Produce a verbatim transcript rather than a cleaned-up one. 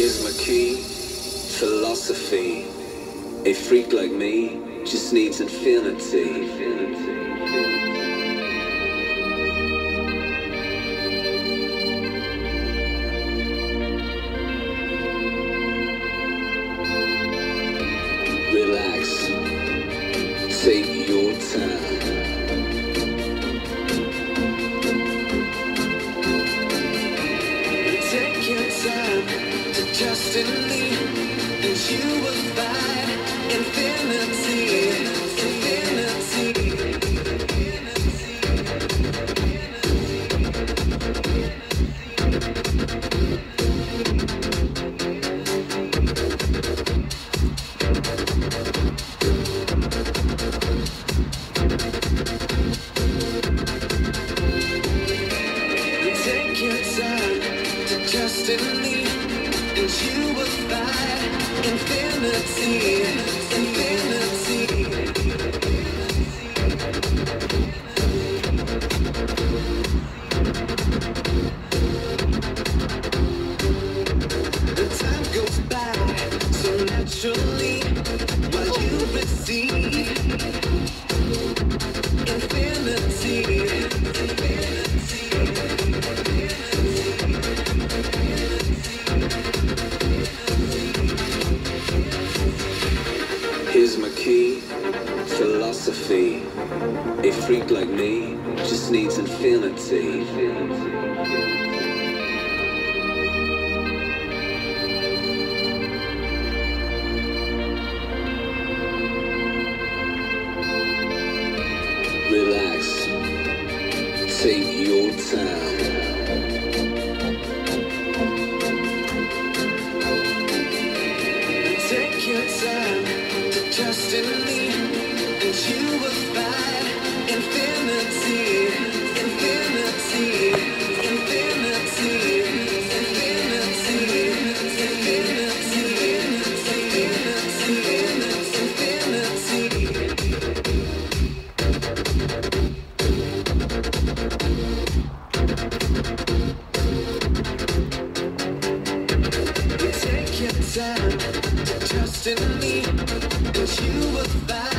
Here's my key, philosophy. A freak like me just needs infinity. Relax, take your time. Take your time to trust in me, and you will find infinity, infinity. Take your time to trust in me, and you will find infinity, infinity. The time goes by so naturally while you receive infinity, infinity. Here's my key, philosophy. A freak like me just needs infinity. Relax, take your time. Take your time to trust in me, and you will find infinity, infinity, infinity, infinity, infinity, infinity. Take your time to trust in me, and you will find